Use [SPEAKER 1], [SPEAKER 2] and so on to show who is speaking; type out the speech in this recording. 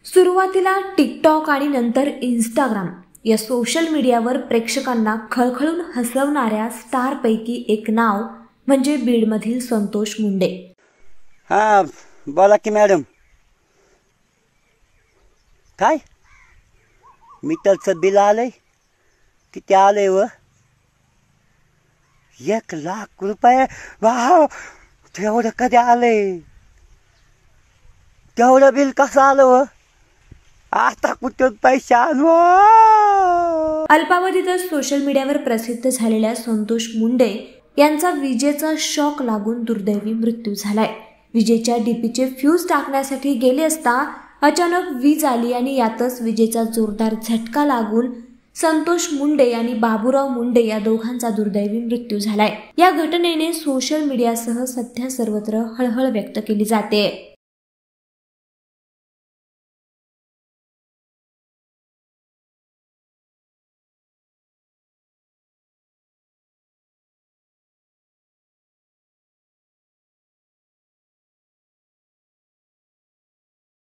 [SPEAKER 1] सुरुवातीला टिकटॉक आणि नंतर इंस्टाग्राम या सोशल मीडियावर प्रेक्षकांना खळखळून हसवणाऱ्या स्टारपैकी एक नाव म्हणजे बीडमधील संतोष मुंडे।
[SPEAKER 2] हा बोला की मॅडम। काय मीटरचं बिल आलंय? किती आलंय व? 1,00,000 रुपये। वाव, तेवढं कधी आलंय? तेवढं बिल कसं आलं व? आता कुठून पैसे आणू?
[SPEAKER 1] अल्पावधीतच सोशल मीडियावर प्रसिद्ध झालेल्या संतोष मुंडे यांचा विजेचा शॉक लागून दुर्दैवी मृत्यू झालाय। विजेच्या डीपीचे फ्यूज टाकण्यासाठी गेले असता अचानक वीज आली आणि यातच विजेचा जोरदार झटका लागून संतोष मुंडे आणि बाबूराव मुंडे या दोघांचा दुर्दैवी मृत्यू झालाय। या घटनेने सोशल मीडियासह सध्या सर्वत्र हळहळ व्यक्त केली जाते।